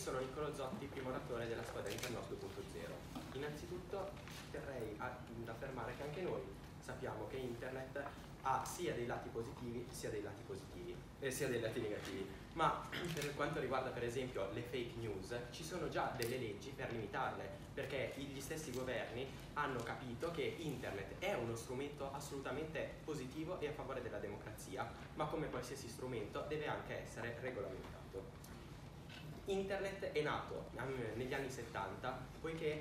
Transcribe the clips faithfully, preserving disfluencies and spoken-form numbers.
sono Niccolo Zotti, primo oratore della squadra Internos due punto zero. Innanzitutto terrei ad affermare che anche noi sappiamo che Internet ha sia dei lati positivi sia dei lati positivi, eh, sia dei lati negativi, ma per quanto riguarda per esempio le fake news ci sono già delle leggi per limitarle, perché gli stessi governi hanno capito che Internet è uno strumento assolutamente positivo e a favore della democrazia, ma come qualsiasi strumento deve anche essere regolamentato. Internet è nato negli anni settanta poiché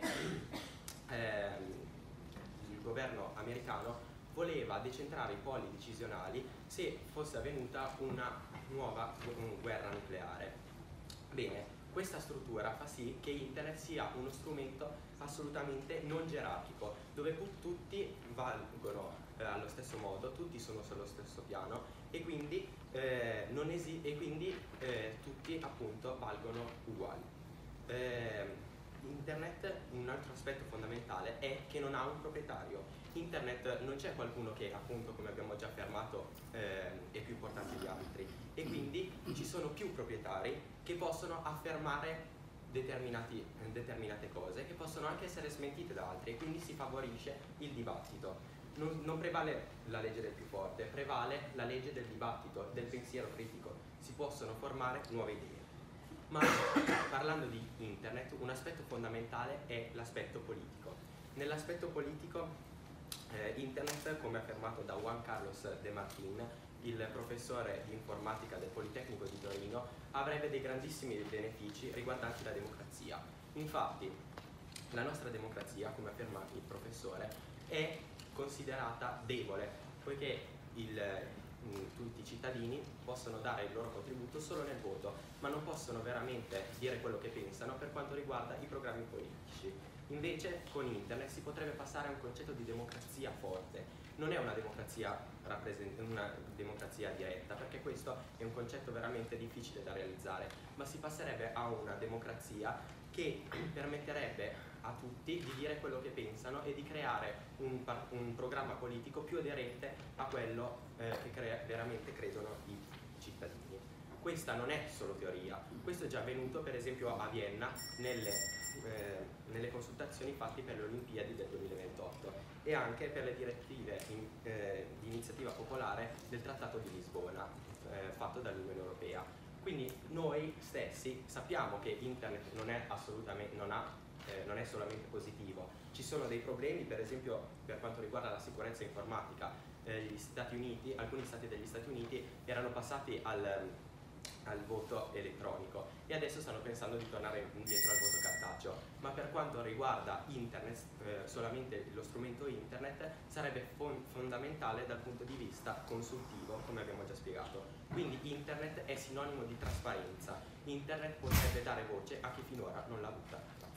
ehm, il governo americano voleva decentrare i poli decisionali se fosse avvenuta una nuova guerra nucleare. Bene, questa struttura fa sì che Internet sia uno strumento assolutamente non gerarchico, dove tutti valgono eh, allo stesso modo, tutti sono sullo stesso piano e quindi, eh, non esi e quindi eh, tutti appunto valgono uguali. Eh, Internet, un altro aspetto fondamentale è che non ha un proprietario. Internet non c'è qualcuno che appunto, come abbiamo già affermato, eh, è più importante di altri, e quindi ci sono più proprietari che possono affermare determinati, determinate cose che possono anche essere smentite da altri, e quindi si favorisce il dibattito. Non, non prevale la legge del più forte, prevale la legge del dibattito, del pensiero critico. Si possono formare nuove idee. Ma parlando di Internet, un aspetto fondamentale è l'aspetto politico. Nell'aspetto politico eh, Internet, come affermato da Juan Carlos de Martín, il professore di informatica del Politecnico di Torino, avrebbe dei grandissimi benefici riguardanti la democrazia. Infatti, la nostra democrazia, come afferma il professore, è considerata debole, poiché il, tutti i cittadini possono dare il loro contributo solo nel voto, ma non possono veramente dire quello che pensano per quanto riguarda i programmi politici. Invece con Internet si potrebbe passare a un concetto di democrazia forte. Non è una democrazia, una democrazia diretta, perché questo è un concetto veramente difficile da realizzare, ma si passerebbe a una democrazia che permetterebbe a tutti di dire quello che pensano e di creare un, un programma politico più aderente a quello eh, che crea, veramente credono i cittadini. Questa non è solo teoria, questo è già avvenuto per esempio a Vienna nelle, eh, nelle consultazioni fatte per le Olimpiadi del duemilaventotto e anche per le direttive in, eh, di iniziativa popolare del Trattato di Lisbona eh, fatto dall'Unione Europea. Quindi noi stessi sappiamo che Internet non è assolutamente, non ha Eh, non è solamente positivo, ci sono dei problemi, per esempio per quanto riguarda la sicurezza informatica. Eh, gli Stati Uniti, alcuni stati degli Stati Uniti erano passati al, al voto elettronico e adesso stanno pensando di tornare indietro al voto cartaceo, ma per quanto riguarda Internet, eh, solamente lo strumento Internet sarebbe fon fondamentale dal punto di vista consultivo, come abbiamo già spiegato. Quindi Internet è sinonimo di trasparenza, Internet potrebbe dare voce a chi finora non l'ha avuta.